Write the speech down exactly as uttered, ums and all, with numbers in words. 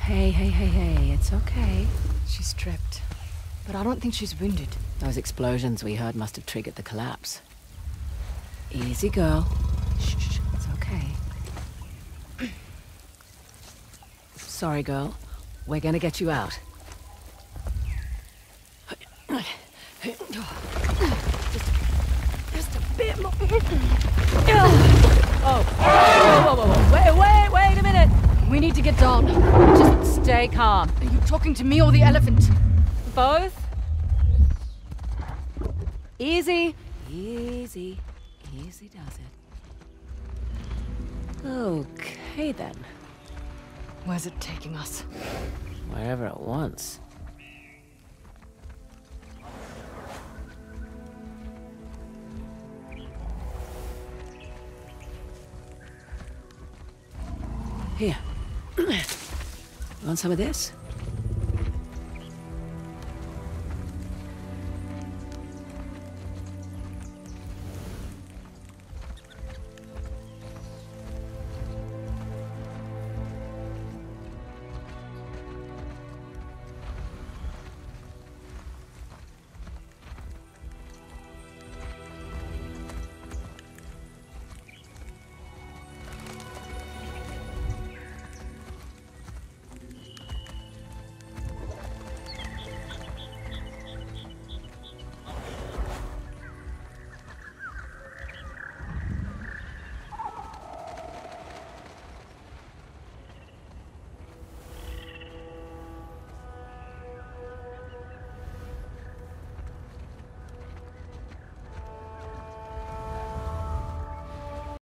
Hey, hey, hey, hey, it's okay. She's tripped. But I don't think she's wounded. Those explosions we heard must have triggered the collapse. Easy, girl. Shh, shh, it's okay. Sorry, girl. We're gonna get you out. Just, just a bit more. Oh, whoa, whoa, whoa, whoa. Wait, wait, wait a minute. We need to get down. Just stay calm. Are you talking to me or the elephant? Both? Easy. Easy. Easy does it. Okay, then. Where's it taking us? Wherever it wants. Here. Want some of this?